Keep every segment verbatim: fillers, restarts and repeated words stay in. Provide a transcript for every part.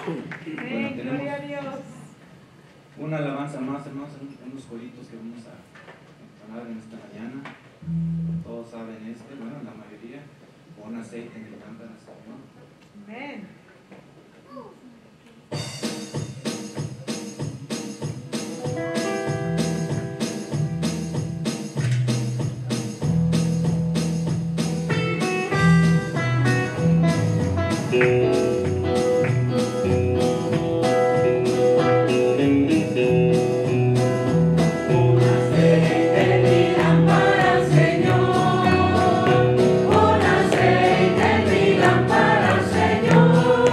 Bueno, tenemos Gloria a Dios. una alabanza más, hermanos, en unos coritos que vamos a entonar en esta mañana. Todos saben este, bueno, la mayoría. Pon aceite en mi lámpara, Señor. Amén. Señor,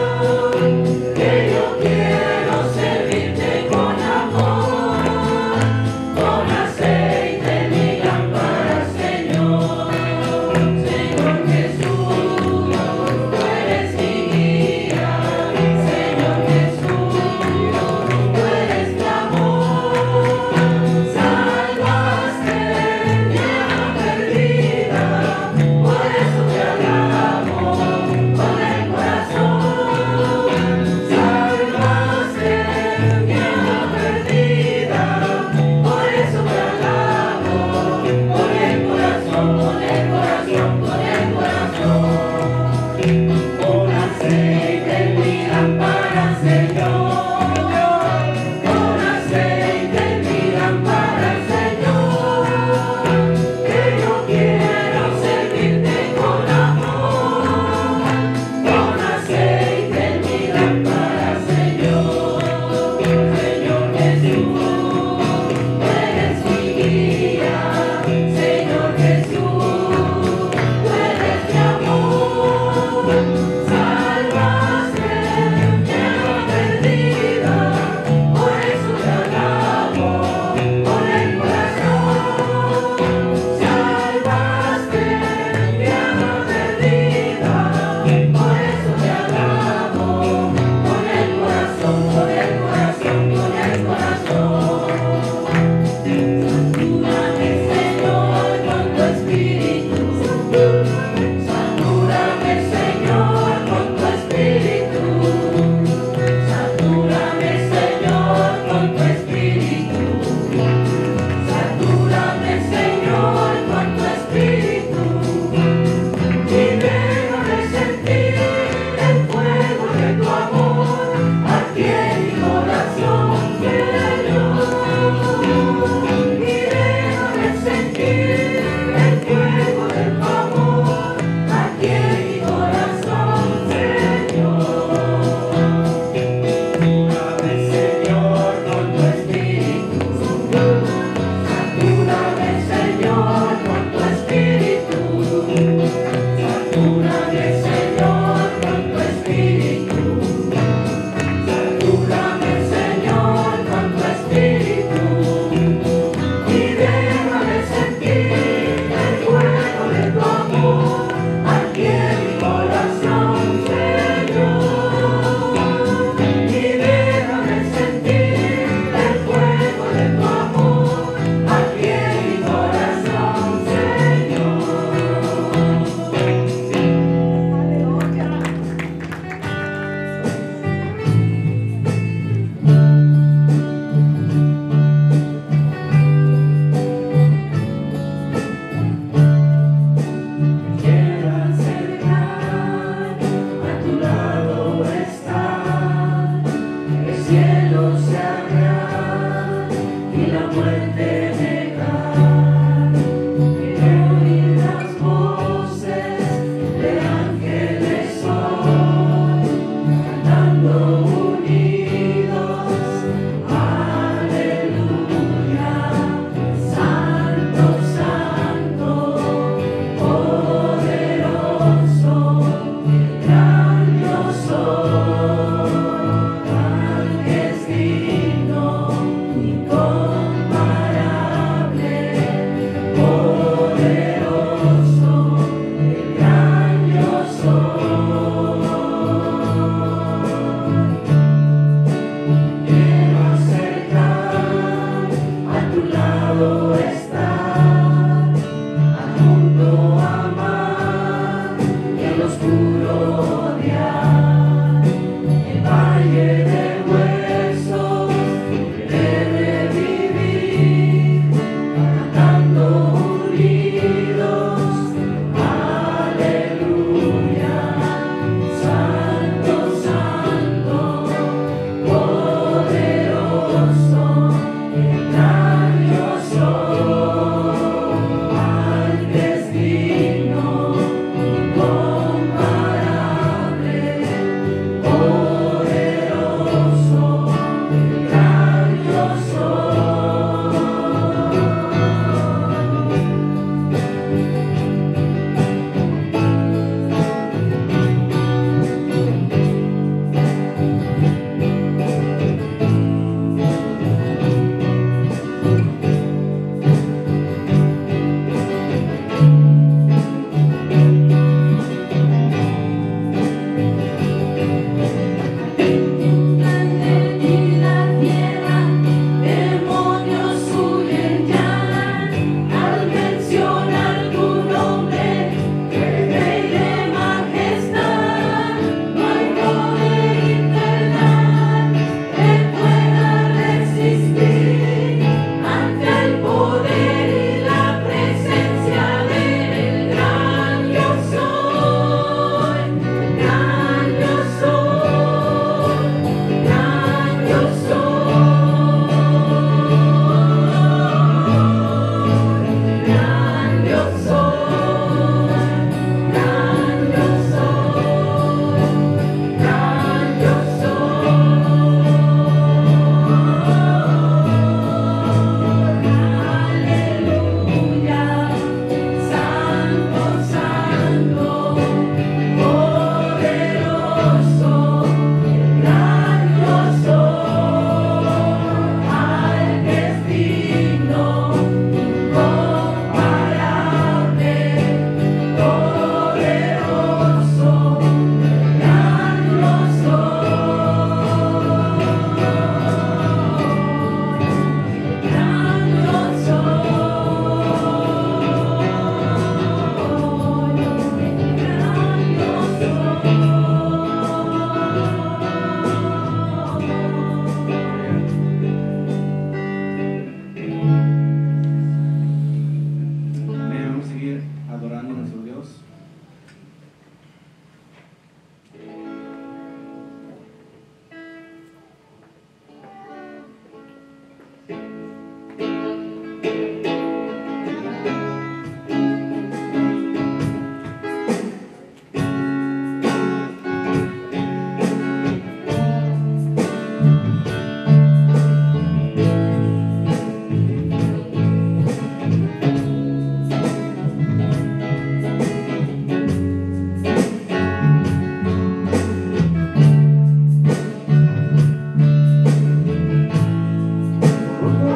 Oh,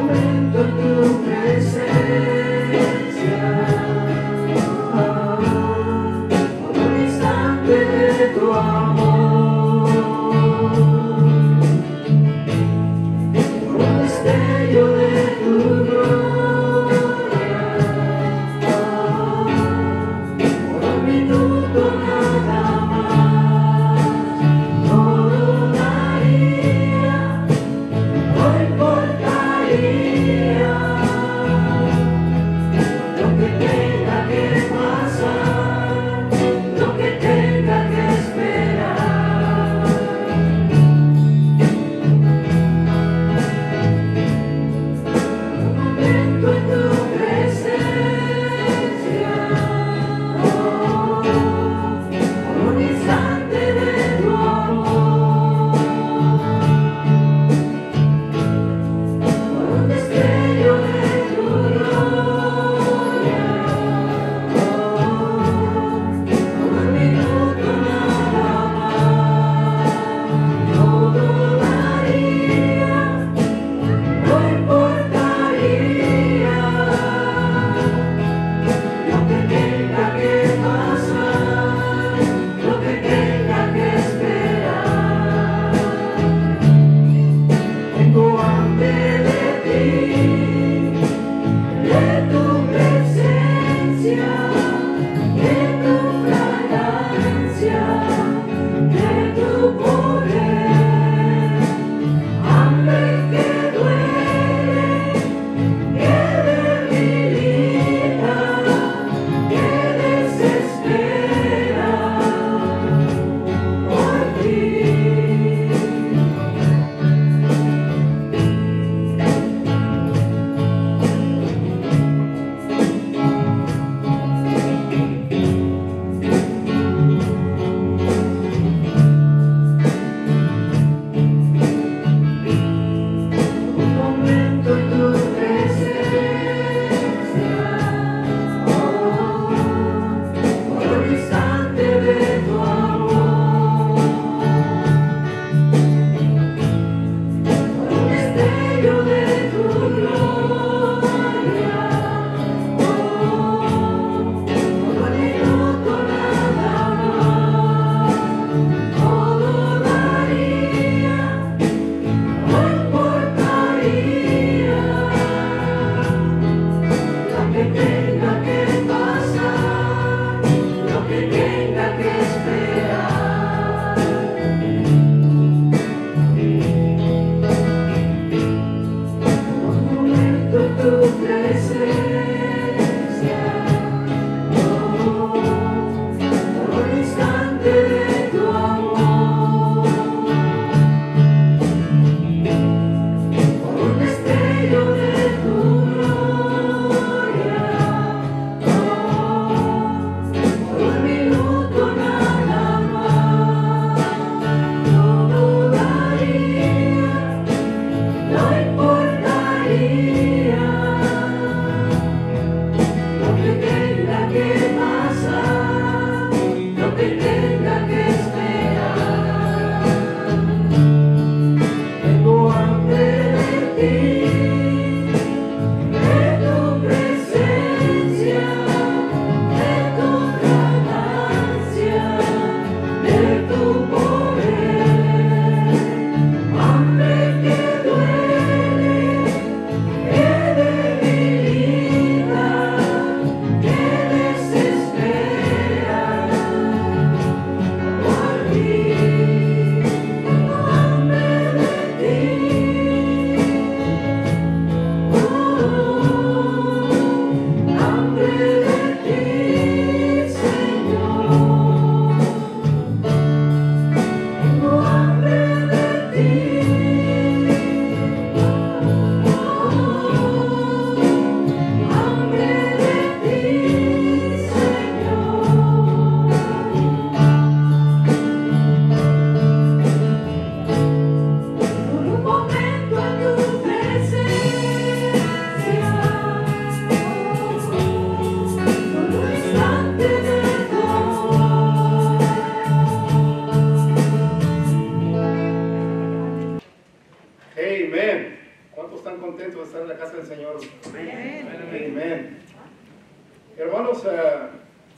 Amén. ¿Cuántos están contentos de estar en la casa del Señor? Amén. Amén. Hermanos, uh,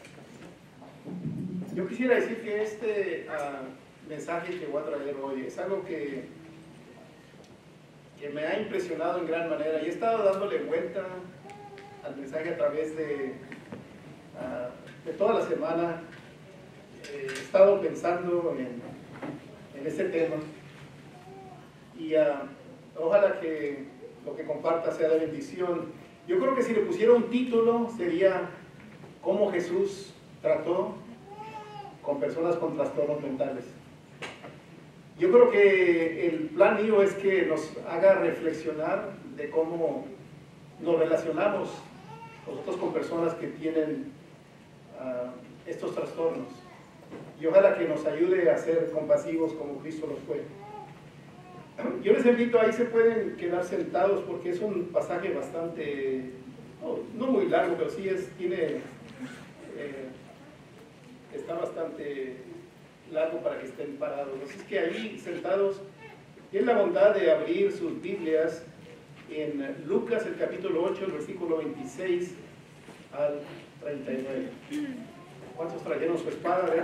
yo quisiera decir que este uh, mensaje que voy a traer hoy es algo que, que me ha impresionado en gran manera y he estado dándole vuelta al mensaje a través de, uh, de toda la semana. Eh, he estado pensando en, en este tema y uh, ojalá que lo que comparta sea de bendición. Yo creo que si le pusiera un título sería ¿Cómo Jesús trató con personas con trastornos mentales? Yo creo que el plan mío es que nos haga reflexionar de cómo nos relacionamos nosotros con personas que tienen uh, estos trastornos. Y ojalá que nos ayude a ser compasivos como Cristo lo fue. Yo les invito, ahí se pueden quedar sentados porque es un pasaje bastante, no, no muy largo, pero sí es, tiene, eh, está bastante largo para que estén parados. Así es que ahí sentados, tienen la bondad de abrir sus Biblias en Lucas, el capítulo ocho, el versículo veintiséis al treinta y nueve. ¿Cuántos trajeron su espada? A ver,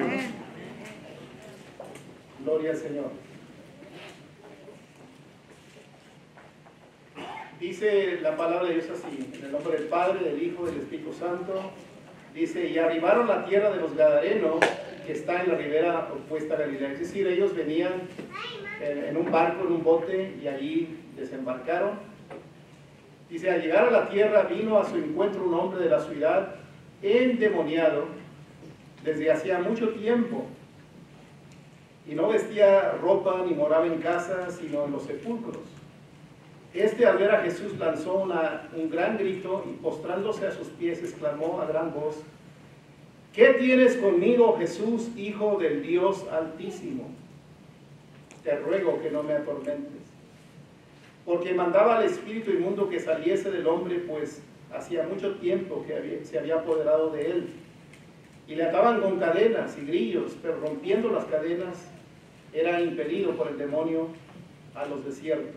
gloria al Señor. Dice la palabra de Dios así, en el nombre del Padre, del Hijo, del Espíritu Santo. Dice, y arribaron a la tierra de los Gadarenos, que está en la ribera opuesta a Galilea. Es decir, ellos venían en un barco, en un bote, y allí desembarcaron. Dice, al llegar a la tierra vino a su encuentro un hombre de la ciudad, endemoniado, desde hacía mucho tiempo, y no vestía ropa ni moraba en casa, sino en los sepulcros. Este, al ver a Jesús, lanzó una, un gran grito y postrándose a sus pies exclamó a gran voz, ¿qué tienes conmigo, Jesús, Hijo del Dios Altísimo? Te ruego que no me atormentes. Porque mandaba al espíritu inmundo que saliese del hombre, pues hacía mucho tiempo que había, se había apoderado de él. Y le ataban con cadenas y grillos, pero rompiendo las cadenas, era impelido por el demonio a los desiertos.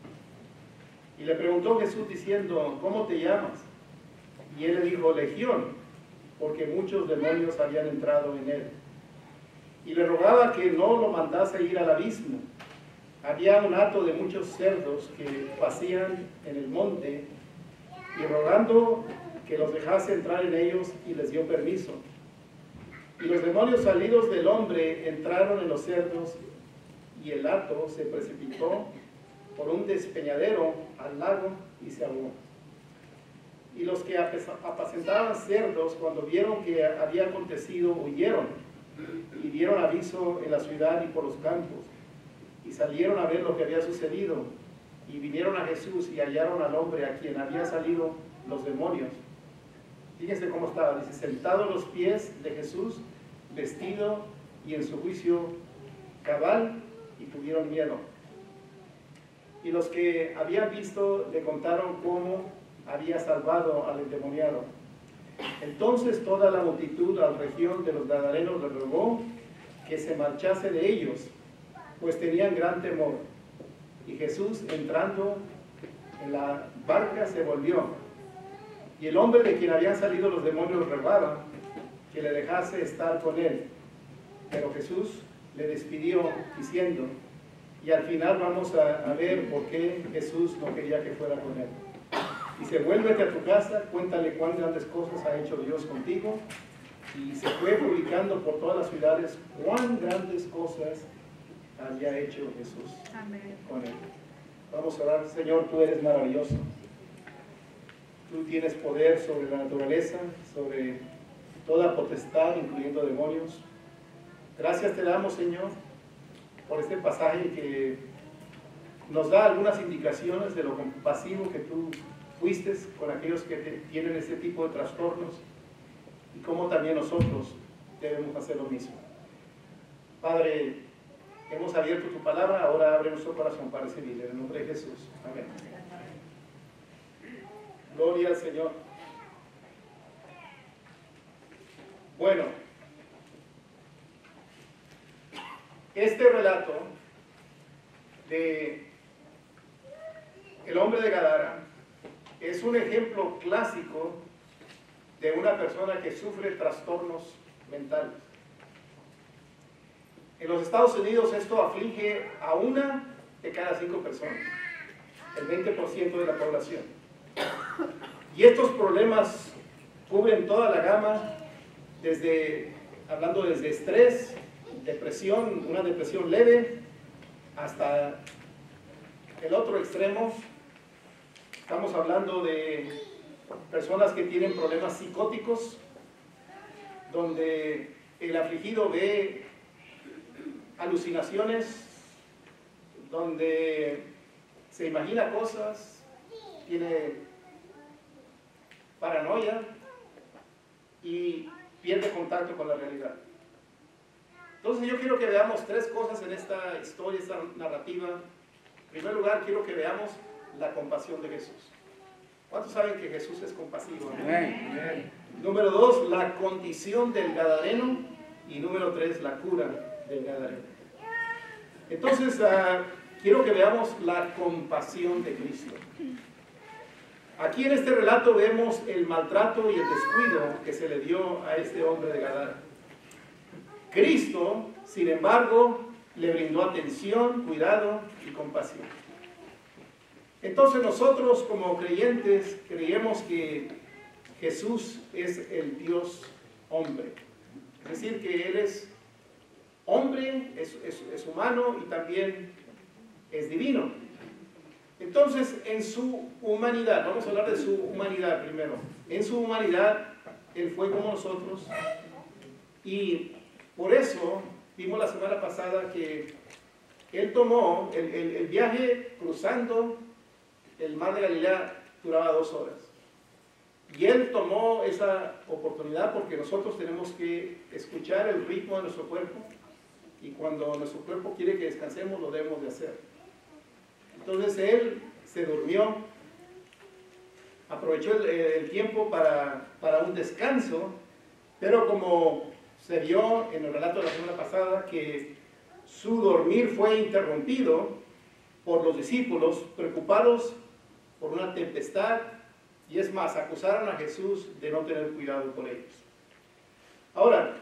Y le preguntó Jesús diciendo, ¿cómo te llamas? Y él le dijo, Legión, porque muchos demonios habían entrado en él. Y le rogaba que no lo mandase ir al abismo. Había un hato de muchos cerdos que pasían en el monte, y rogando que los dejase entrar en ellos, y les dio permiso. Y los demonios salidos del hombre entraron en los cerdos, y el hato se precipitó por un despeñadero al lago y se ahogó. Y los que apacentaban cerdos, cuando vieron que había acontecido, huyeron y dieron aviso en la ciudad y por los campos, y salieron a ver lo que había sucedido, y vinieron a Jesús y hallaron al hombre a quien había salido los demonios. Fíjense cómo estaba, dice, sentado a los pies de Jesús, vestido y en su juicio cabal, y tuvieron miedo. Y los que habían visto le contaron cómo había salvado al endemoniado. Entonces toda la multitud a la región de los Gadarenos le rogó que se marchase de ellos, pues tenían gran temor. Y Jesús, entrando en la barca, se volvió. Y el hombre de quien habían salido los demonios rogaba que le dejase estar con él. Pero Jesús le despidió diciendo, y al final vamos a, a ver por qué Jesús no quería que fuera con él. Dice, vuélvete a tu casa, cuéntale cuán grandes cosas ha hecho Dios contigo. Y se fue publicando por todas las ciudades cuán grandes cosas había hecho Jesús Amén. Con él. Vamos a orar. Señor, tú eres maravilloso. Tú tienes poder sobre la naturaleza, sobre toda potestad, incluyendo demonios. Gracias te damos, Señor, por este pasaje que nos da algunas indicaciones de lo compasivo que tú fuiste con aquellos que te, tienen este tipo de trastornos y cómo también nosotros debemos hacer lo mismo. Padre, hemos abierto tu palabra, ahora abre nuestro corazón para recibirla. En el nombre de Jesús. Amén. Gloria al Señor. Bueno, este relato de el hombre de Gadara es un ejemplo clásico de una persona que sufre trastornos mentales. En los Estados Unidos esto aflige a una de cada cinco personas, el veinte por ciento de la población. Y estos problemas cubren toda la gama, desde, hablando desde estrés, depresión, una depresión leve, hasta el otro extremo. Estamos hablando de personas que tienen problemas psicóticos, donde el afligido ve alucinaciones, donde se imagina cosas, tiene paranoia y pierde contacto con la realidad. Entonces yo quiero que veamos tres cosas en esta historia, esta narrativa. En primer lugar, quiero que veamos la compasión de Jesús. ¿Cuántos saben que Jesús es compasivo? Amén. Número dos, la condición del gadareno. Y número tres, la cura del gadareno. Entonces, uh, quiero que veamos la compasión de Cristo. Aquí en este relato vemos el maltrato y el descuido que se le dio a este hombre de Gadara. Cristo, sin embargo, le brindó atención, cuidado y compasión. Entonces nosotros como creyentes creemos que Jesús es el Dios hombre. Es decir, que Él es hombre, es, es, es humano y también es divino. Entonces, en su humanidad, vamos a hablar de su humanidad primero. En su humanidad, Él fue como nosotros y por eso vimos la semana pasada que Él tomó el, el, el viaje cruzando el mar de Galilea, duraba dos horas. Y Él tomó esa oportunidad porque nosotros tenemos que escuchar el ritmo de nuestro cuerpo y cuando nuestro cuerpo quiere que descansemos lo debemos de hacer. Entonces Él se durmió, aprovechó el, el tiempo para, para un descanso, pero como se vio en el relato de la semana pasada que su dormir fue interrumpido por los discípulos preocupados por una tempestad, y es más, acusaron a Jesús de no tener cuidado con ellos. Ahora,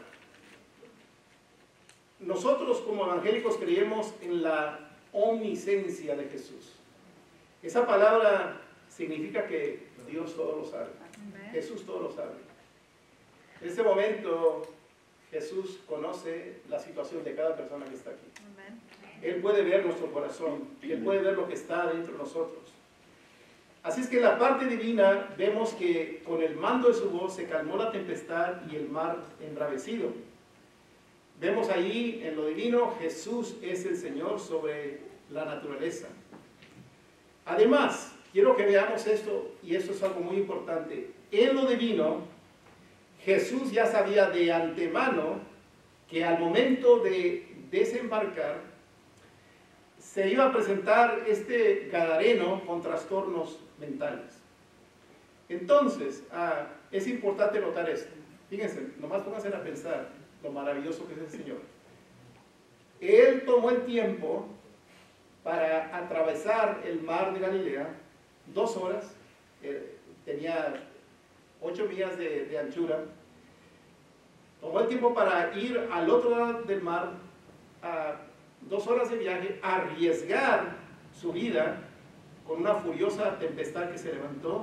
nosotros como evangélicos creemos en la omnisciencia de Jesús. Esa palabra significa que Dios todo lo sabe. Jesús todo lo sabe. En este momento, Jesús conoce la situación de cada persona que está aquí. Él puede ver nuestro corazón, Él puede ver lo que está dentro de nosotros. Así es que en la parte divina vemos que con el mando de su voz se calmó la tempestad y el mar embravecido. Vemos ahí en lo divino, Jesús es el Señor sobre la naturaleza. Además, quiero que veamos esto, y esto es algo muy importante. En lo divino, Jesús ya sabía de antemano que al momento de desembarcar, se iba a presentar este gadareno con trastornos mentales. Entonces, ah, es importante notar esto. Fíjense, nomás pónganse a pensar lo maravilloso que es el Señor. Él tomó el tiempo para atravesar el mar de Galilea, dos horas, eh, tenía ocho millas de, de anchura. Tomó el tiempo para ir al otro lado del mar, a dos horas de viaje, arriesgar su vida con una furiosa tempestad que se levantó,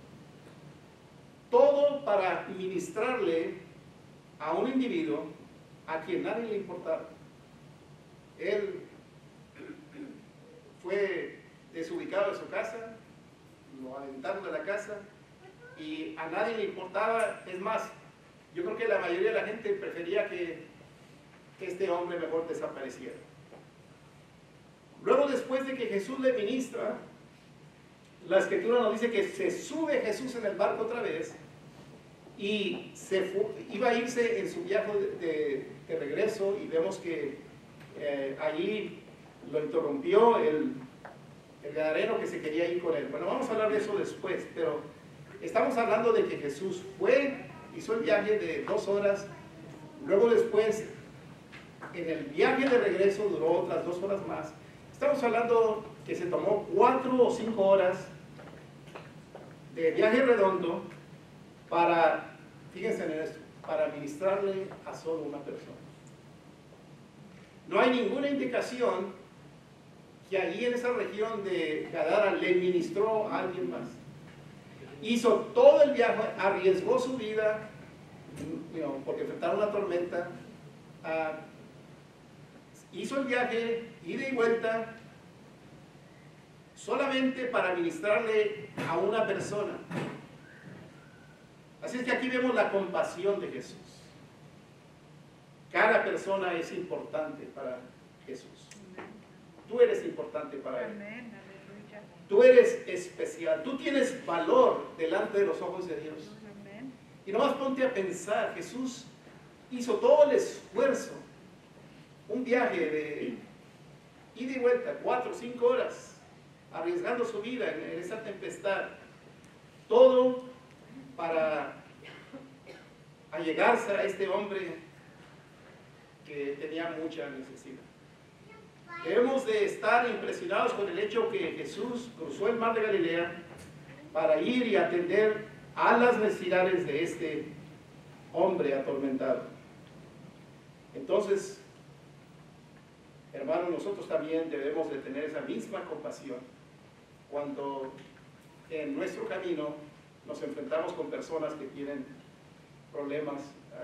todo para ministrarle a un individuo a quien nadie le importaba. Él fue desubicado de su casa, lo aventaron de la casa y a nadie le importaba. Es más, yo creo que la mayoría de la gente prefería que, que este hombre mejor desapareciera. Luego, después de que Jesús le ministra, la Escritura nos dice que se sube Jesús en el barco otra vez y se fue, iba a irse en su viaje de, de, de regreso, y vemos que eh, allí lo interrumpió el, el gadareno que se quería ir con él. Bueno, vamos a hablar de eso después, pero estamos hablando de que Jesús fue, hizo el viaje de dos horas, luego después en el viaje de regreso duró otras dos horas más. Estamos hablando que se tomó cuatro o cinco horas de viaje redondo para, fíjense en esto, para ministrarle a solo una persona. No hay ninguna indicación que allí en esa región de Gadara le ministró a alguien más. Hizo todo el viaje, arriesgó su vida, you know, porque enfrentaron una tormenta, uh, hizo el viaje, ida y vuelta, solamente para ministrarle a una persona. Así es que aquí vemos la compasión de Jesús. Cada persona es importante para Jesús. Tú eres importante para Él. Tú eres especial. Tú tienes valor delante de los ojos de Dios. Y nomás ponte a pensar, Jesús hizo todo el esfuerzo, un viaje de ida y vuelta, cuatro o cinco horas, arriesgando su vida en, en esa tempestad, todo para allegarse a este hombre que tenía mucha necesidad. Debemos de estar impresionados con el hecho que Jesús cruzó el mar de Galilea para ir y atender a las necesidades de este hombre atormentado. Entonces, hermanos, nosotros también debemos de tener esa misma compasión cuando en nuestro camino nos enfrentamos con personas que tienen problemas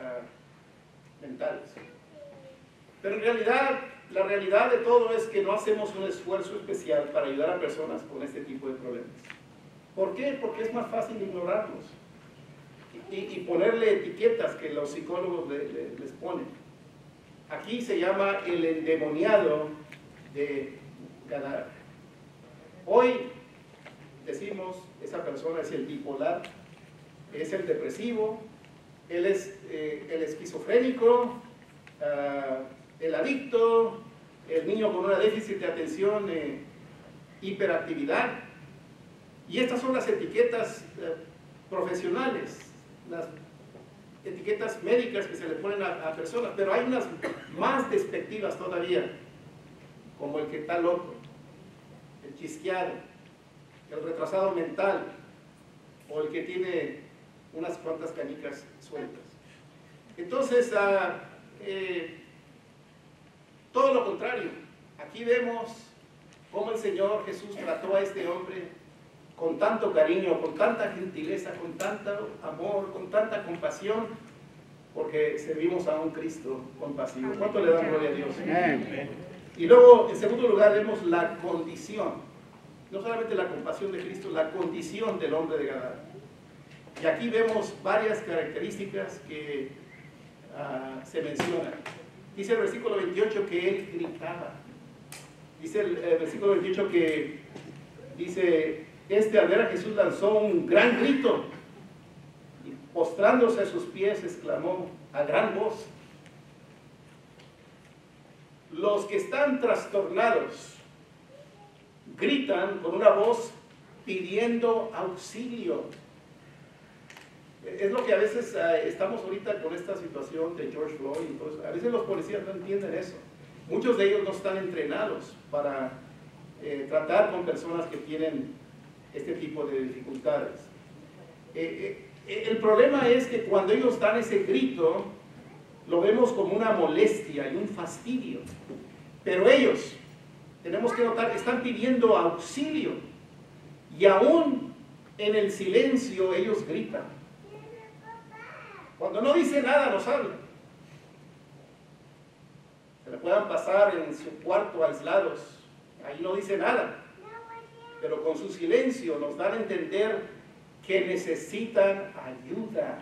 uh, mentales. Pero en realidad, la realidad de todo es que no hacemos un esfuerzo especial para ayudar a personas con este tipo de problemas. ¿Por qué? Porque es más fácil ignorarlos y, y ponerle etiquetas que los psicólogos le, le, les ponen. Aquí se llama el endemoniado de Gadara. Hoy decimos, esa persona es el bipolar, es el depresivo, él es eh, el esquizofrénico, uh, el adicto, el niño con una déficit de atención, eh, hiperactividad. Y estas son las etiquetas eh, profesionales, las etiquetas médicas que se le ponen a, a personas, pero hay unas más despectivas todavía, como el que está loco, el chisqueado, el retrasado mental, o el que tiene unas cuantas canicas sueltas. Entonces, uh, eh, todo lo contrario, aquí vemos cómo el Señor Jesús trató a este hombre con tanto cariño, con tanta gentileza, con tanto amor, con tanta compasión, porque servimos a un Cristo compasivo. ¿Cuánto le dan gloria a Dios? Y luego, en segundo lugar, vemos la condición, no solamente la compasión de Cristo, la condición del hombre de Gadara. Y aquí vemos varias características que uh, se mencionan. Dice el versículo veintiocho que él gritaba. Dice el, el versículo veintiocho que dice, este al ver a Jesús lanzó un gran grito y postrándose a sus pies exclamó a gran voz. Los que están trastornados gritan con una voz pidiendo auxilio. Es lo que a veces uh, estamos ahorita con esta situación de George Floyd. Entonces, a veces los policías no entienden eso. Muchos de ellos no están entrenados para eh, tratar con personas que tienen este tipo de dificultades. Eh, eh, el problema es que cuando ellos dan ese grito, lo vemos como una molestia y un fastidio. Pero ellos, tenemos que notar, están pidiendo auxilio. Y aún en el silencio ellos gritan. Cuando no dice nada, nos habla. Se le puedan pasar en su cuarto aislados, ahí no dice nada. Pero con su silencio nos dan a entender que necesitan ayuda.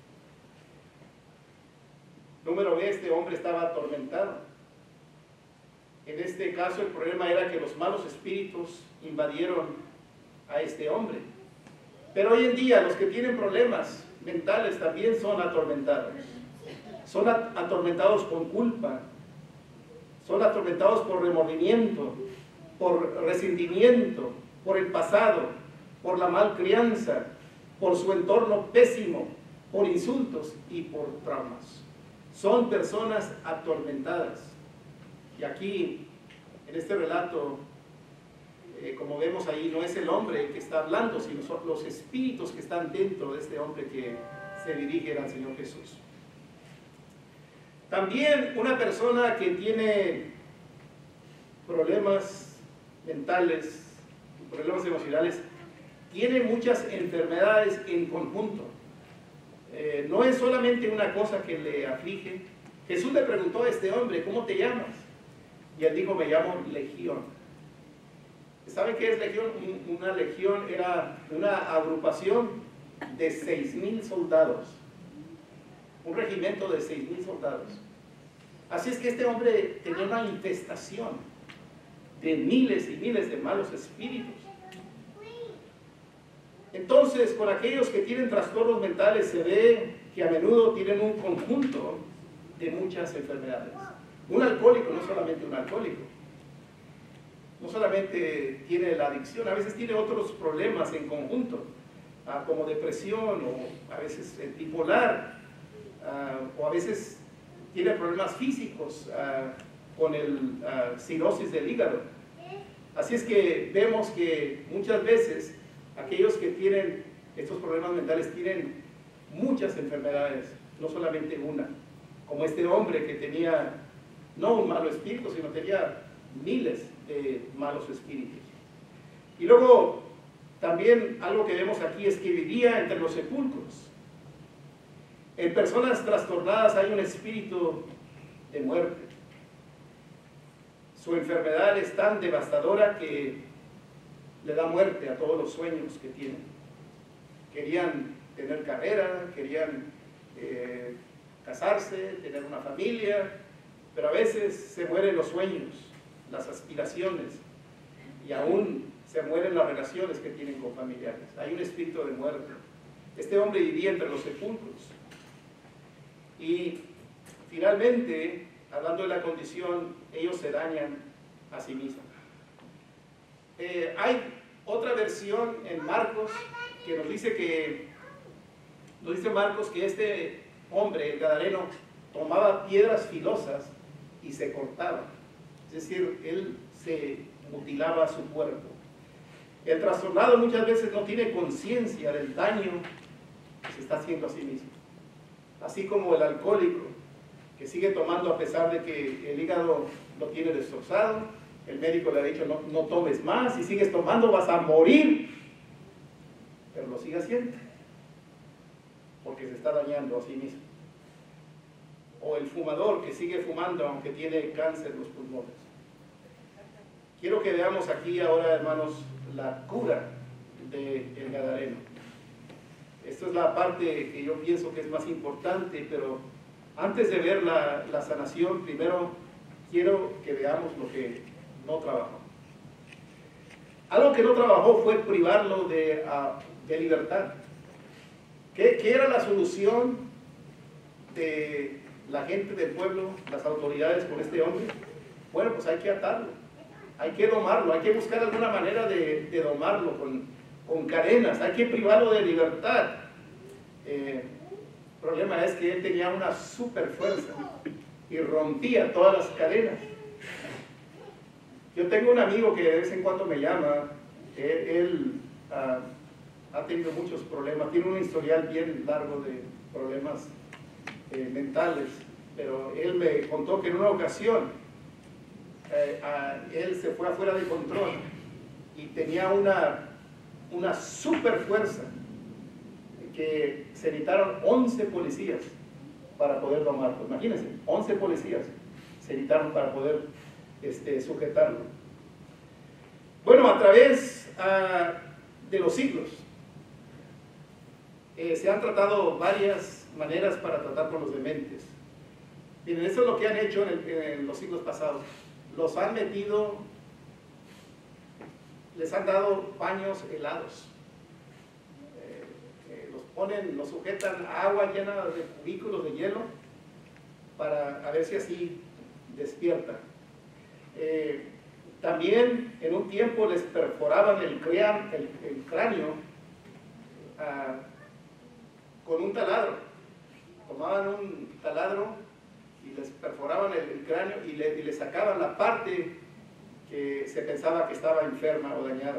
Número B, este hombre estaba atormentado. En este caso el problema era que los malos espíritus invadieron a este hombre. Pero hoy en día los que tienen problemas mentales también son atormentados. Son atormentados con culpa, son atormentados por remordimiento, por resentimiento, por el pasado, por la malcrianza, por su entorno pésimo, por insultos y por traumas. Son personas atormentadas. Y aquí en este relato, eh, como vemos ahí, no es el hombre que está hablando, sino son los espíritus que están dentro de este hombre que se dirigen al Señor Jesús. También una persona que tiene problemas mentales, problemas emocionales, tiene muchas enfermedades en conjunto. Eh, no es solamente una cosa que le aflige. Jesús le preguntó a este hombre, ¿cómo te llamas? Y él dijo, me llamo Legión. ¿Saben qué es Legión? Una legión era una agrupación de seis mil soldados. Un regimiento de seis mil soldados. Así es que este hombre tenía una infestación de miles y miles de malos espíritus. Entonces, con aquellos que tienen trastornos mentales se ve que a menudo tienen un conjunto de muchas enfermedades. Un alcohólico no es solamente un alcohólico, no solamente tiene la adicción, a veces tiene otros problemas en conjunto, ah, como depresión o a veces bipolar, ah, o a veces tiene problemas físicos ah, con el ah, cirrosis del hígado. Así es que vemos que muchas veces aquellos que tienen estos problemas mentales tienen muchas enfermedades, no solamente una, como este hombre que tenía no un malo espíritu, sino tenía miles de malos espíritus. Y luego también algo que vemos aquí es que vivía entre los sepulcros. En personas trastornadas hay un espíritu de muerte. Su enfermedad es tan devastadora que le da muerte a todos los sueños que tienen. Querían tener carrera, querían eh, casarse, tener una familia, pero a veces se mueren los sueños, las aspiraciones, y aún se mueren las relaciones que tienen con familiares. Hay un espíritu de muerte. Este hombre vivía entre los sepulcros. Y finalmente, hablando de la condición, ellos se dañan a sí mismos. Eh, hay otra versión en Marcos que nos dice que, nos dice Marcos que este hombre, el gadareno, tomaba piedras filosas y se cortaba. Es decir, él se mutilaba su cuerpo. El trastornado muchas veces no tiene conciencia del daño que se está haciendo a sí mismo. Así como el alcohólico, que sigue tomando a pesar de que el hígado lo tiene destrozado. El médico le ha dicho, no, no tomes más, si sigues tomando vas a morir. Pero lo sigue haciendo, porque se está dañando a sí mismo. O el fumador que sigue fumando aunque tiene cáncer en los pulmones. Quiero que veamos aquí ahora, hermanos, la cura del gadareno. Esta es la parte que yo pienso que es más importante, pero antes de ver la, la sanación, primero quiero que veamos lo que no trabajó. Algo que no trabajó fue privarlo de, uh, de libertad. ¿Qué, ¿Qué era la solución de la gente del pueblo, las autoridades con este hombre? Bueno, pues hay que atarlo, hay que domarlo, hay que buscar alguna manera de, de domarlo con, con cadenas, hay que privarlo de libertad. Eh, el problema es que él tenía una super fuerza y rompía todas las cadenas. Yo tengo un amigo que de vez en cuando me llama, él, él uh, ha tenido muchos problemas, tiene un historial bien largo de problemas eh, mentales, pero él me contó que en una ocasión eh, uh, él se fue afuera de control y tenía una, una super fuerza que se necesitaron once policías para poder domarlo. Imagínense, once policías se necesitaron para poder Este, sujetarlo. Bueno, a través uh, de los siglos eh, se han tratado varias maneras para tratar con los dementes. Miren, eso es lo que han hecho en, el, en los siglos pasados. Los han metido, les han dado paños helados, eh, eh, los ponen, los sujetan a agua llena de cubículos de hielo para a ver si así despiertan. Eh, también en un tiempo les perforaban el, crean, el, el cráneo uh, con un taladro. Tomaban un taladro y les perforaban el, el cráneo y le, y le sacaban la parte que se pensaba que estaba enferma o dañada.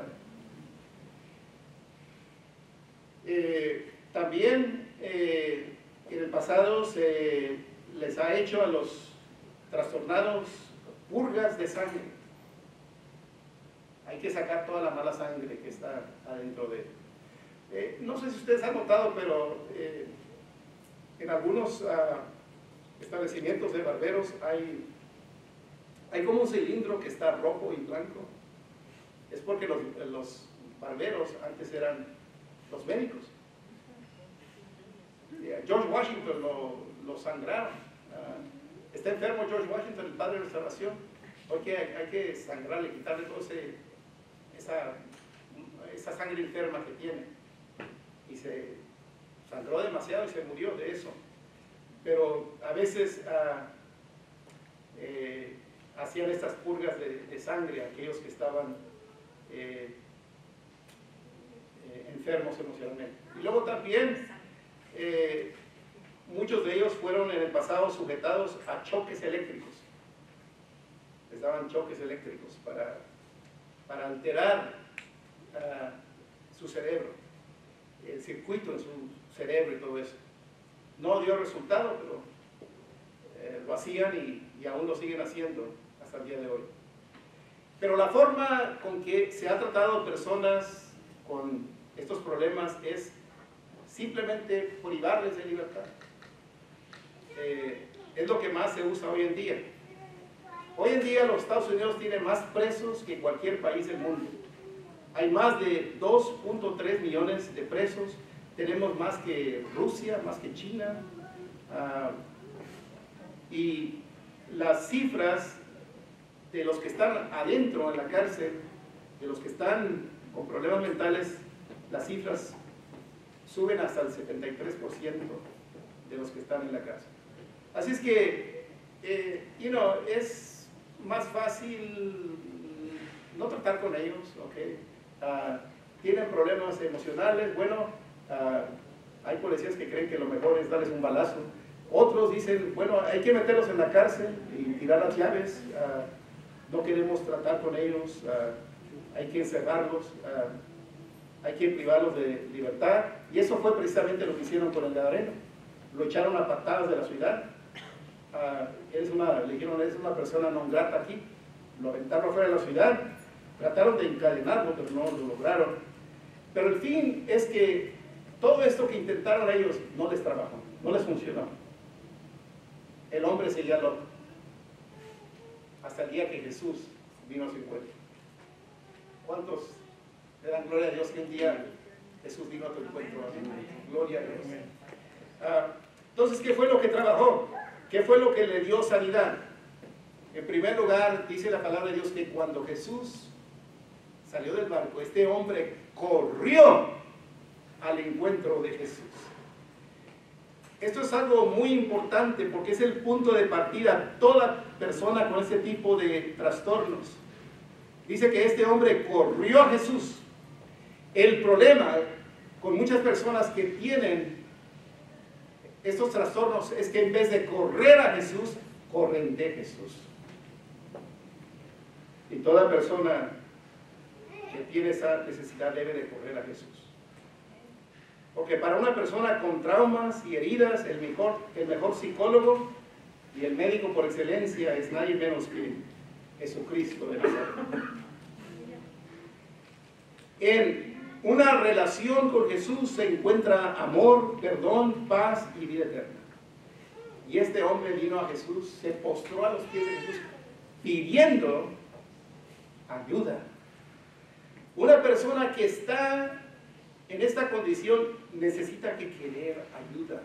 Eh, también eh, en el pasado se les ha hecho a los trastornados purgas de sangre. Hay que sacar toda la mala sangre que está adentro de él. Eh, no sé si ustedes han notado, pero eh, en algunos uh, establecimientos de barberos hay, hay como un cilindro que está rojo y blanco. Es porque los, los barberos antes eran los médicos. Yeah, George Washington lo, lo sangraron. Uh, está enfermo George Washington, el padre de nuestra nación. Hay que, hay que sangrarle, quitarle toda esa, esa sangre enferma que tiene. Y se sangró demasiado y se murió de eso. Pero a veces uh, eh, hacían estas purgas de, de sangre a aquellos que estaban eh, eh, enfermos emocionalmente. Y luego también eh, muchos de ellos fueron en el pasado sujetados a choques eléctricos. Les daban choques eléctricos para, para alterar uh, su cerebro, el circuito en su cerebro y todo eso. No dio resultado, pero eh, lo hacían y, y aún lo siguen haciendo hasta el día de hoy. Pero la forma con que se ha tratado personas con estos problemas es simplemente privarles de libertad. Eh, es lo que más se usa hoy en día. Hoy en día los Estados Unidos tienen más presos que cualquier país del mundo. Hay más de dos punto tres millones de presos. Tenemos más que Rusia, más que China. Uh, y las cifras de los que están adentro en la cárcel, de los que están con problemas mentales, las cifras suben hasta el setenta y tres por ciento de los que están en la cárcel. Así es que, eh, you know, es más fácil no tratar con ellos, ¿ok? Uh, tienen problemas emocionales, bueno, uh, hay policías que creen que lo mejor es darles un balazo. Otros dicen, bueno, hay que meterlos en la cárcel y tirar las llaves, uh, no queremos tratar con ellos, uh, hay que encerrarlos, uh, hay que privarlos de libertad. Y eso fue precisamente lo que hicieron con el Gadareno. Lo echaron a patadas de la ciudad. Uh, eres una, le dijeron, eres una persona non grata aquí. Lo aventaron afuera de la ciudad. Trataron de encadenarlo, pero no lo lograron. Pero el fin es que todo esto que intentaron ellos no les trabajó, no les funcionó. El hombre seguía loco. Hasta el día que Jesús vino a su encuentro. ¿Cuántos le dan gloria a Dios que un día Jesús vino a tu encuentro? Gloria a Dios. Ah, entonces, ¿qué fue lo que trabajó? ¿Qué fue lo que le dio sanidad? En primer lugar, dice la palabra de Dios que cuando Jesús salió del barco, este hombre corrió al encuentro de Jesús. Esto es algo muy importante porque es el punto de partida. Toda persona con este tipo de trastornos. Dice que este hombre corrió a Jesús. El problema con muchas personas que tienen estos trastornos es que en vez de correr a Jesús, corren de Jesús. Y toda persona que tiene esa necesidad debe de correr a Jesús. Porque para una persona con traumas y heridas, el mejor, el mejor psicólogo y el médico por excelencia es nadie menos que Jesucristo de Nazaret. En una relación con Jesús se encuentra amor, perdón, paz y vida eterna. Y este hombre vino a Jesús, se postró a los pies de Jesús pidiendo ayuda. Una persona que está en esta condición necesita que querer ayuda.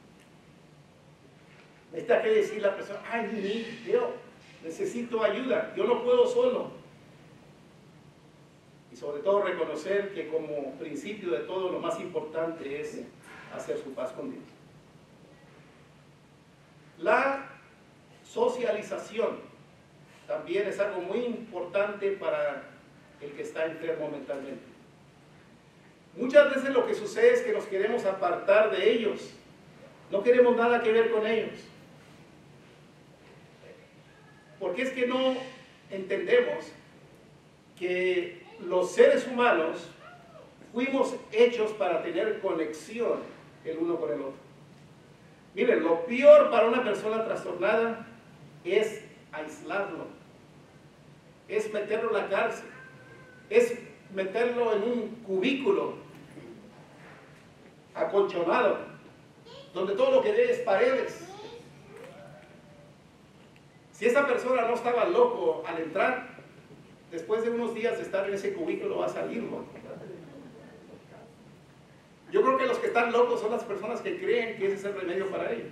Necesita que decir la persona, I need help, necesito ayuda, yo no puedo solo. Y sobre todo reconocer que como principio de todo lo más importante es hacer su paz con Dios. La socialización también es algo muy importante para el que está enfermo mentalmente. Muchas veces lo que sucede es que nos queremos apartar de ellos. No queremos nada que ver con ellos. Porque es que no entendemos que los seres humanos fuimos hechos para tener conexión el uno con el otro. Miren, lo peor para una persona trastornada es aislarlo, es meterlo en la cárcel, es meterlo en un cubículo acolchonado, donde todo lo que ve es paredes. Si esa persona no estaba loco al entrar, después de unos días de estar en ese cubículo va a salir loco. Yo creo que los que están locos son las personas que creen que ese es el remedio para ellos.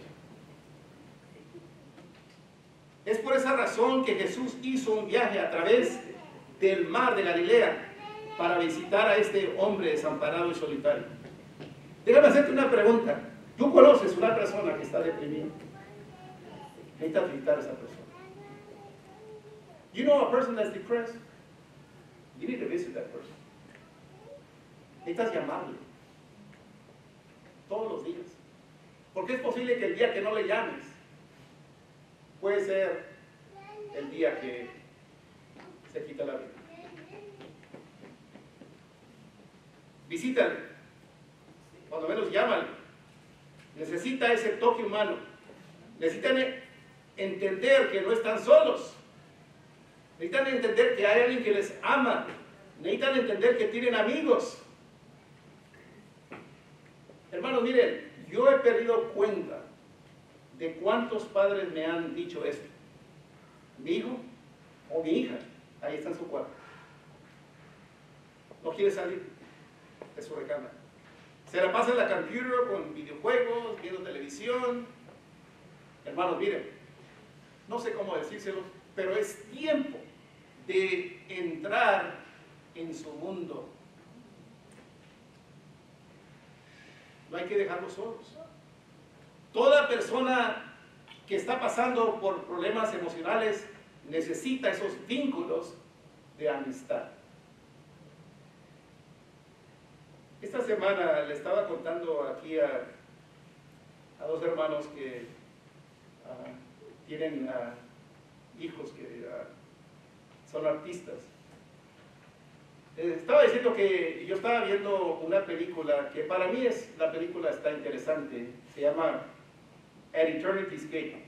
Es por esa razón que Jesús hizo un viaje a través del mar de Galilea para visitar a este hombre desamparado y solitario. Déjame hacerte una pregunta. ¿Tú conoces una persona que está deprimida? Necesitas visitar a esa persona. You know a person that's depressed? You need to visit that person. Necesitas llamarle todos los días. Porque es posible que el día que no le llames puede ser el día que se quita la vida. Visítale, cuando menos llámale. Necesita ese toque humano. Necesitan entender que no están solos. Necesitan entender que hay alguien que les ama. Necesitan entender que tienen amigos. Hermanos, miren, yo he perdido cuenta de cuántos padres me han dicho esto. Mi hijo o mi hija, ahí está en su cuarto. No quiere salir de su recámara. Se la pasa en la computer con videojuegos, viendo televisión. Hermanos, miren, no sé cómo decírselo, pero es tiempo de entrar en su mundo. No hay que dejarlos solos. Toda persona que está pasando por problemas emocionales necesita esos vínculos de amistad. Esta semana le estaba contando aquí a, a dos hermanos que uh, tienen uh, hijos que uh, son artistas. Les estaba diciendo que yo estaba viendo una película que para mí es, la película está interesante, se llama At Eternity's Gate.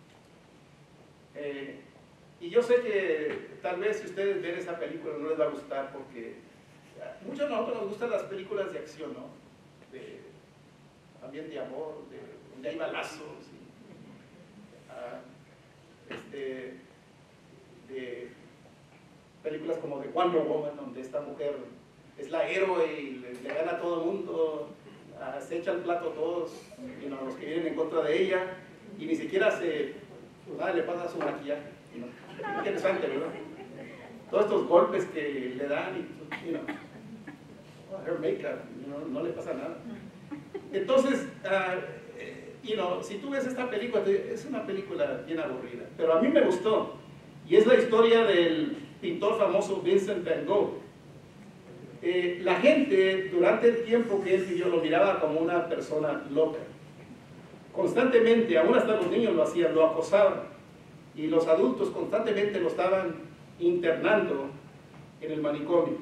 Eh, y yo sé que tal vez si ustedes ven esa película no les va a gustar porque a muchos de nosotros nos gustan las películas de acción, ¿no? De, también de amor, de, donde hay balazos, y, uh, este, de películas como de Wonder Woman, donde esta mujer es la héroe y le, le gana a todo el mundo, uh, se echa el plato a todos, you know, los que vienen en contra de ella, y ni siquiera se, pues, nada, le pasa su maquillaje. You know. Interesante, ¿verdad? Todos estos golpes que le dan, y, you know, her makeup, you know, no le pasa nada. Entonces, uh, you know, si tú ves esta película, es una película bien aburrida, pero a mí me gustó, y es la historia del pintor famoso Vincent Van Gogh. Eh, la gente durante el tiempo que él vivió lo miraba como una persona loca. Constantemente, aún hasta los niños lo hacían, lo acosaban. Y los adultos constantemente lo estaban internando en el manicomio.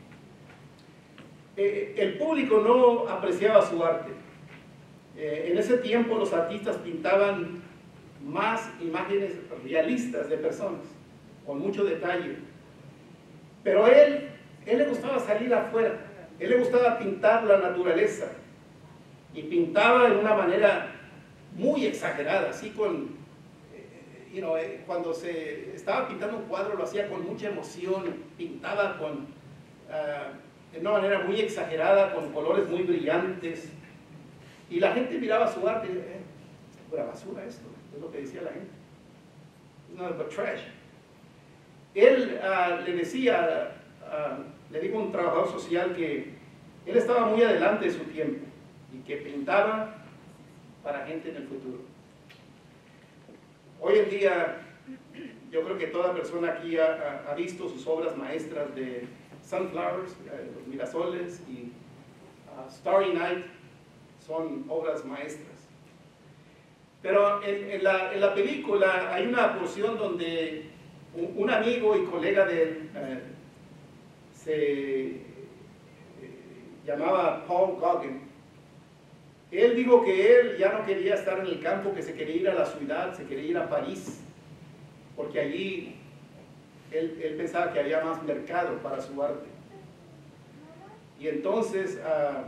Eh, el público no apreciaba su arte. Eh, en ese tiempo los artistas pintaban más imágenes realistas de personas, con mucho detalle. Pero a él, él le gustaba salir afuera, él le gustaba pintar la naturaleza, y pintaba de una manera muy exagerada, así con, eh, you know, eh, cuando se estaba pintando un cuadro lo hacía con mucha emoción, pintaba con, uh, de una manera muy exagerada, con colores muy brillantes, y la gente miraba su arte y decía, eh, pura basura esto, es lo que decía la gente, it's not but trash. Él uh, le decía, uh, le dijo a un trabajador social que él estaba muy adelante de su tiempo y que pintaba para gente en el futuro. Hoy en día, yo creo que toda persona aquí ha, ha visto sus obras maestras de Sunflowers, uh, los Mirasoles y uh, Starry Night, son obras maestras. Pero en, en, la, en la película hay una porción donde un amigo y colega de él, eh, se eh, llamaba Paul Gauguin. Él dijo que él ya no quería estar en el campo, que se quería ir a la ciudad, se quería ir a París, porque allí él, él pensaba que había más mercado para su arte. Y entonces uh,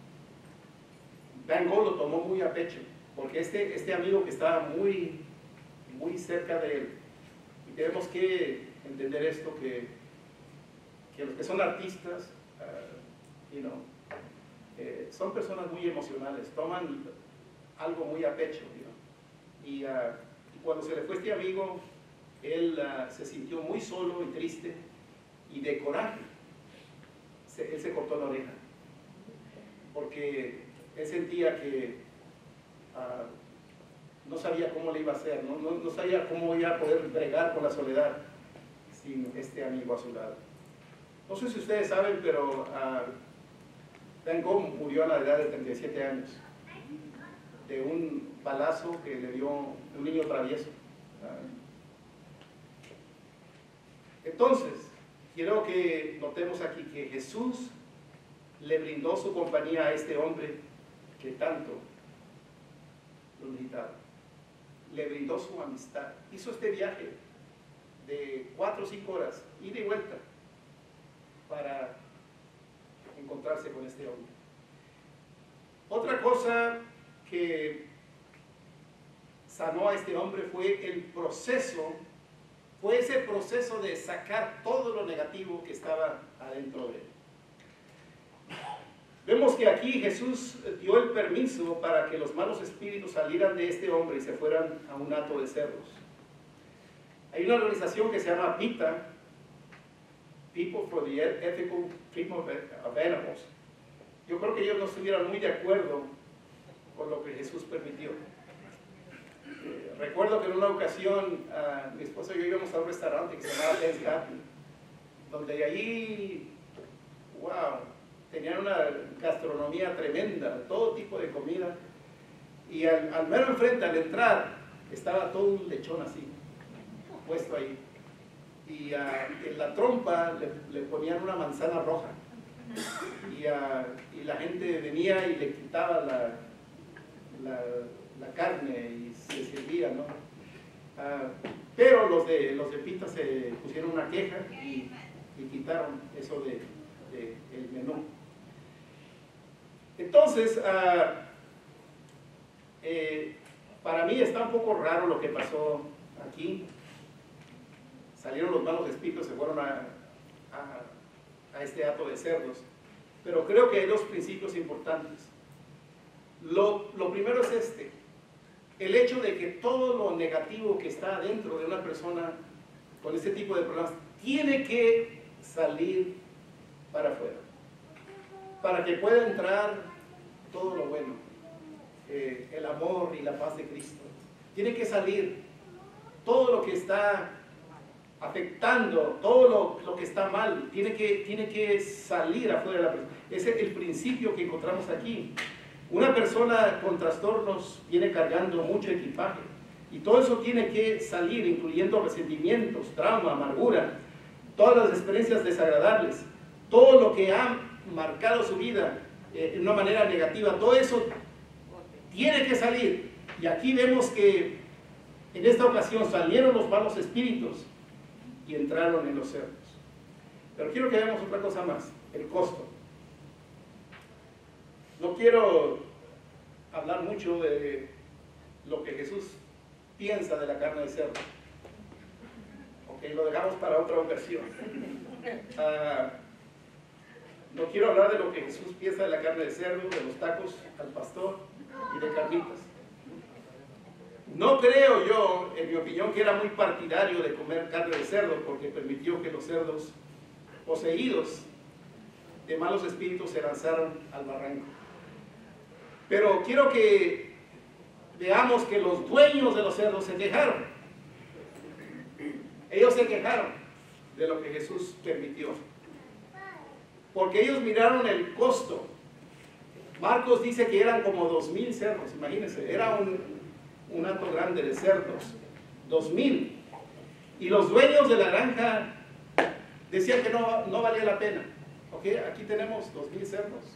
Van Gogh lo tomó muy a pecho, porque este, este amigo que estaba muy, muy cerca de él, y tenemos que entender esto, que, que los que son artistas, uh, you know, eh, son personas muy emocionales, toman algo muy a pecho, you know? y, uh, y cuando se le fue este amigo, él uh, se sintió muy solo y triste, y de coraje, se, él se cortó la oreja, porque él sentía que uh, no sabía cómo le iba a hacer, ¿no? No, no sabía cómo iba a poder bregar con la soledad sin este amigo a su lado. No sé si ustedes saben, pero uh, Van Gogh murió a la edad de treinta y siete años de un balazo que le dio un niño travieso. Uh, entonces, quiero que notemos aquí que Jesús le brindó su compañía a este hombre que tanto lo necesitaba. Le brindó su amistad. Hizo este viaje de cuatro o cinco horas, ida y vuelta, para encontrarse con este hombre. Otra cosa que sanó a este hombre fue el proceso, fue ese proceso de sacar todo lo negativo que estaba adentro de él. Vemos que aquí Jesús dio el permiso para que los malos espíritus salieran de este hombre y se fueran a un hato de cerdos. Hay una organización que se llama PETA, People for the Ethical Treatment of Animals. Yo creo que ellos no estuvieran muy de acuerdo con lo que Jesús permitió. Eh, recuerdo que en una ocasión uh, mi esposa y yo íbamos a un restaurante que se llamaba Let's Happy, donde allí, wow, tenían una gastronomía tremenda, todo tipo de comida, y al, al mero enfrente, al entrar, estaba todo un lechón así, puesto ahí, y uh, en la trompa le, le ponían una manzana roja, y, uh, y la gente venía y le quitaba la, la, la carne y se servía, ¿no? Uh, pero los de, los de Pita se pusieron una queja y, y quitaron eso de, de el menú. Entonces, uh, eh, para mí está un poco raro lo que pasó aquí. Salieron los malos espíritus, se fueron a, a, a este hato de cerdos. Pero creo que hay dos principios importantes. Lo, lo primero es este: el hecho de que todo lo negativo que está dentro de una persona con este tipo de problemas tiene que salir para afuera, para que pueda entrar todo lo bueno, eh, el amor y la paz de Cristo. Tiene que salir todo lo que está afectando, todo lo, lo que está mal, tiene que, tiene que salir afuera de la persona. Ese es el principio que encontramos aquí. Una persona con trastornos viene cargando mucho equipaje, y todo eso tiene que salir, incluyendo resentimientos, trauma, amargura, todas las experiencias desagradables, todo lo que ha marcado su vida eh, de una manera negativa, todo eso tiene que salir. Y aquí vemos que en esta ocasión salieron los malos espíritus y entraron en los cerdos. Pero quiero que veamos otra cosa más: el costo. No quiero hablar mucho de lo que Jesús piensa de la carne de cerdo. Ok, lo dejamos para otra ocasión. Uh, no quiero hablar de lo que Jesús piensa de la carne de cerdo, de los tacos al pastor y de carnitas. No creo yo, en mi opinión, que era muy partidario de comer carne de cerdo, porque permitió que los cerdos poseídos de malos espíritus se lanzaron al barranco. Pero quiero que veamos que los dueños de los cerdos se quejaron. Ellos se quejaron de lo que Jesús permitió, porque ellos miraron el costo. Marcos dice que eran como dos mil cerdos, imagínense, era un, un hato grande de cerdos, dos mil. Y los dueños de la granja decían que no, no valía la pena. ¿Ok? Aquí tenemos dos mil cerdos.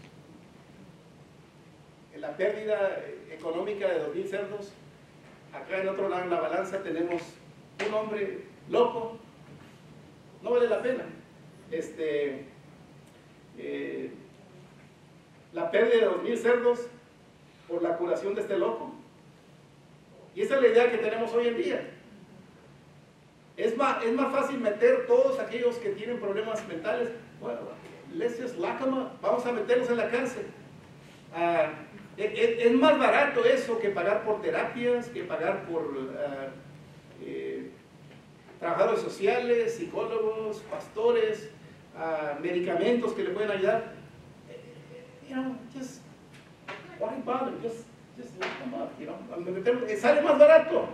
En la pérdida económica de dos mil cerdos, acá en otro lado en la balanza tenemos un hombre loco. No vale la pena. Este, eh, la pérdida de dos mil cerdos por la curación de este loco. Y esa es la idea que tenemos hoy en día. Es más, es más fácil meter todos aquellos que tienen problemas mentales. Bueno, let's just lock them up. Vamos a meterlos en la cárcel. Uh, es, es más barato eso que pagar por terapias, que pagar por uh, eh, trabajadores sociales, psicólogos, pastores, uh, medicamentos que le pueden ayudar. You know, just, why bother? Just, just lock them up, you know. Sale más barato.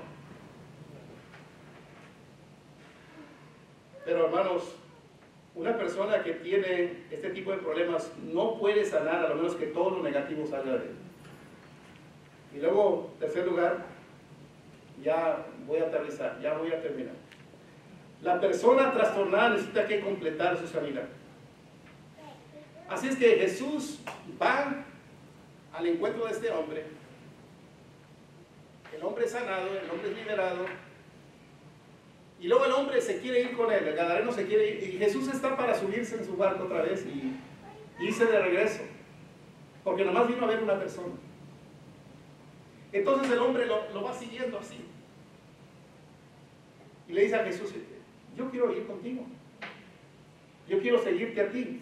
Pero hermanos, una persona que tiene este tipo de problemas no puede sanar a lo menos que todo lo negativo salga de él. Y luego, tercer lugar, ya voy a aterrizar, ya voy a terminar. La persona trastornada necesita que completar su sanidad. Así es que Jesús va al encuentro de este hombre. El hombre es sanado, el hombre es liberado. Y luego el hombre se quiere ir con él, el gadareno se quiere ir. Y Jesús está para subirse en su barco otra vez y irse de regreso. Porque nomás vino a ver una persona. Entonces el hombre lo, lo va siguiendo así. Y le dice a Jesús, yo quiero ir contigo. Yo quiero seguirte a ti.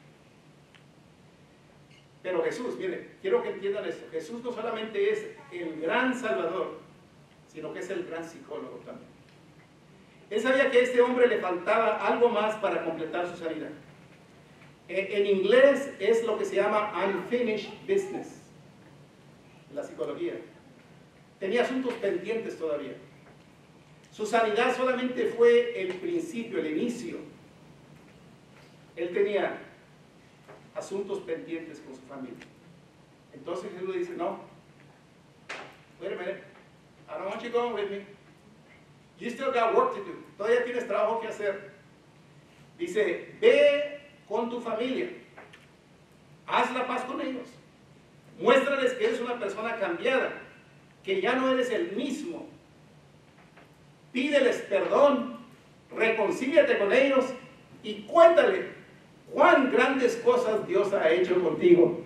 Pero Jesús, mire, quiero que entiendan esto. Jesús no solamente es el gran Salvador, sino que es el gran psicólogo también. Él sabía que a este hombre le faltaba algo más para completar su sanidad. En inglés es lo que se llama unfinished business, la psicología. Tenía asuntos pendientes todavía. Su sanidad solamente fue el principio, el inicio. Él tenía asuntos pendientes con su familia. Entonces Jesús le dice, no, wait a minute, I don't want you going with me. You still got work to do. Todavía tienes trabajo que hacer. Dice, ve con tu familia. Haz la paz con ellos. Muéstrales que eres una persona cambiada, que ya no eres el mismo. Pídeles perdón, reconcíliate con ellos y cuéntale cuán grandes cosas Dios ha hecho contigo.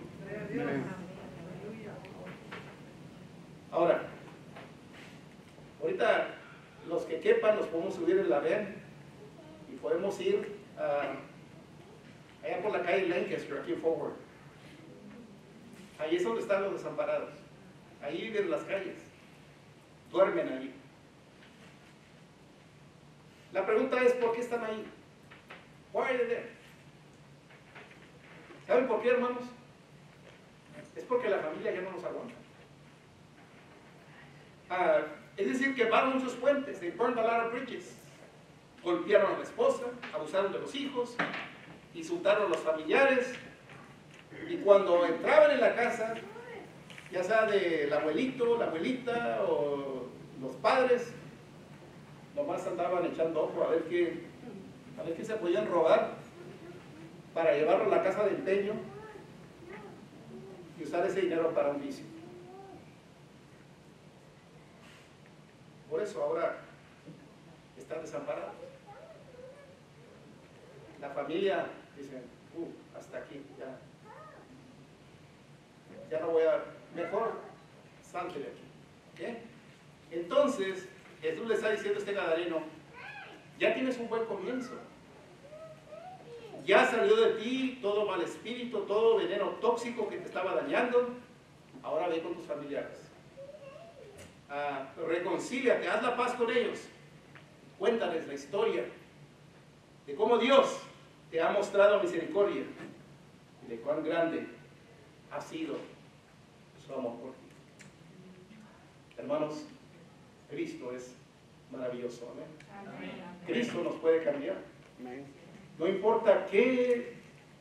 Ahora, ahorita los que quepan los podemos subir en la van y podemos ir uh, allá por la calle Lancaster, aquí en Forward. Ahí es donde están los desamparados. Ahí viven en las calles. Duermen ahí. La pregunta es, ¿por qué están ahí? Why are they there? ¿Saben por qué, hermanos? Es porque la familia ya no los aguanta. Uh, es decir, quemaron muchos puentes. They burned a lot of bridges. Golpearon a la esposa, abusaron de los hijos, insultaron a los familiares. Y cuando entraban en la casa, ya sea del abuelito, la abuelita o los padres, nomás andaban echando ojo a ver qué, a ver qué se podían robar para llevarlo a la casa de empeño y usar ese dinero para un vicio. Por eso ahora están desamparados. La familia dice, uh, hasta aquí, ya, ya no voy a, mejor salte de aquí. ¿Okay? Entonces, Jesús le está diciendo a este gadareno, ya tienes un buen comienzo. Ya salió de ti todo mal espíritu, todo veneno tóxico que te estaba dañando. Ahora ve con tus familiares. Uh, reconcíliate, haz la paz con ellos. Cuéntales la historia de cómo Dios te ha mostrado misericordia y de cuán grande ha sido su amor por ti. Hermanos, Cristo es maravilloso. ¿Amén? Amén. Cristo nos puede cambiar. Amén. No importa qué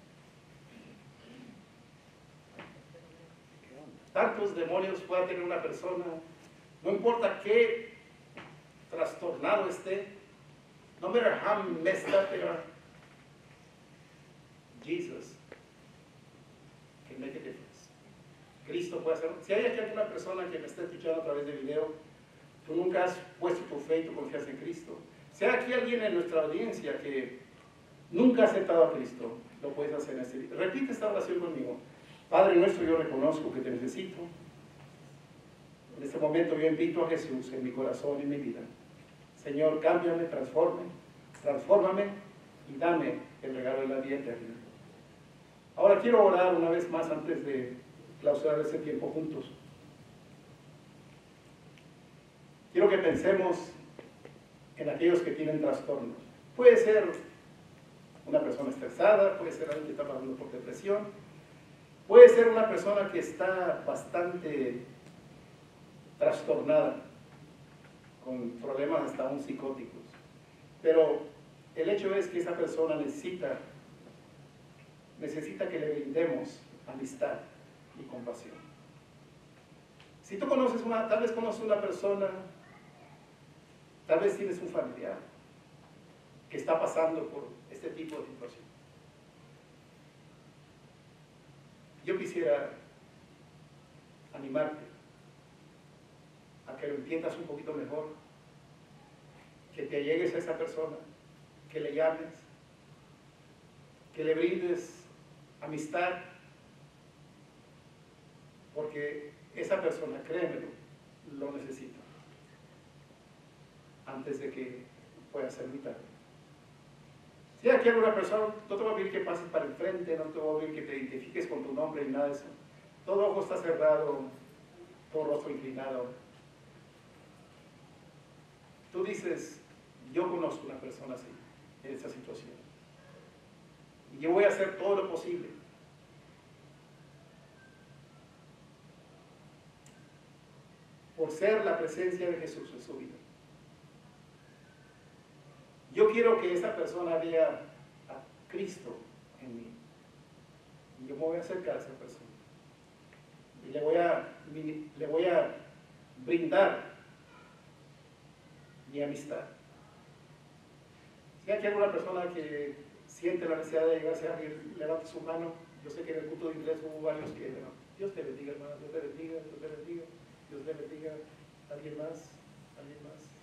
tantos demonios pueda tener una persona, no importa qué trastornado esté, no matter how messed up they are, Jesus can make a difference. Cristo puede hacerlo. Si hay aquí alguna persona que me está escuchando a través de video, tú nunca has puesto tu fe y tu confianza en Cristo. Si hay aquí alguien en nuestra audiencia que nunca ha aceptado a Cristo, lo puedes hacer en este video. Repite esta oración conmigo. Padre nuestro, yo reconozco que te necesito. En este momento yo invito a Jesús en mi corazón y en mi vida. Señor, cámbiame, transforme, transfórmame y dame el regalo de la vida eterna. Ahora quiero orar una vez más antes de clausurar este tiempo juntos. Quiero que pensemos en aquellos que tienen trastornos. Puede ser una persona estresada, puede ser alguien que está pasando por depresión, puede ser una persona que está bastante trastornada, con problemas hasta aún psicóticos. Pero el hecho es que esa persona necesita, necesita que le brindemos amistad y compasión. Si tú conoces una, tal vez conoces una persona, tal vez tienes un familiar que está pasando por este tipo de situación. Yo quisiera animarte a que lo entiendas un poquito mejor, que te allegues a esa persona, que le llames, que le brindes amistad, porque esa persona, créemelo, lo necesita, antes de que pueda ser muy tarde. Si aquí hay alguna persona, no te voy a pedir que pases para el frente, no te voy a pedir que te identifiques con tu nombre ni nada de eso. Todo ojo está cerrado, todo rostro inclinado. Tú dices, yo conozco una persona así, en esa situación. Y yo voy a hacer todo lo posible por ser la presencia de Jesús en su vida. Yo quiero que esa persona vea a Cristo en mí. Y yo me voy a acercar a esa persona. Y le voy a, le voy a brindar mi amistad. Si hay aquí alguna persona que siente la necesidad de llegarse a alguien, levante su mano. Yo sé que en el culto de inglés hubo varios que, no, Dios te bendiga, hermano, Dios te bendiga, Dios te bendiga, Dios te bendiga. ¿Alguien más? ¿Alguien más?